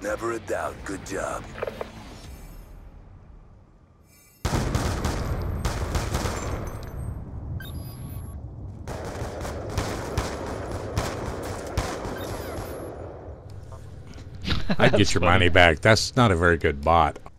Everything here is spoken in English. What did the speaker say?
Never a doubt. Good job. I'd That's get your funny. money back. That's not a very good bot.